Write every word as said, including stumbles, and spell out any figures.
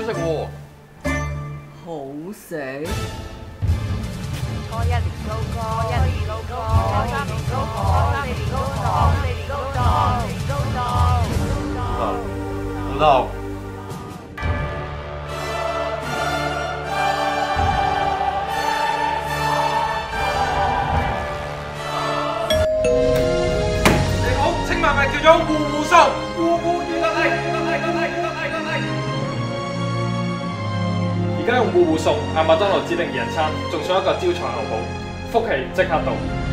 食喎。 好食。 初一年高歌，初一年高歌，初三年高歌，初四年高堂，四年高堂，四年高堂。 唔得。你好，請問咪叫做戶戶數？戶戶預得係，預得係，預得係，預得係，預得係。而家用戶戶數嗌麥當勞指定二人餐，仲送一個招財牛寶，福氣即刻到。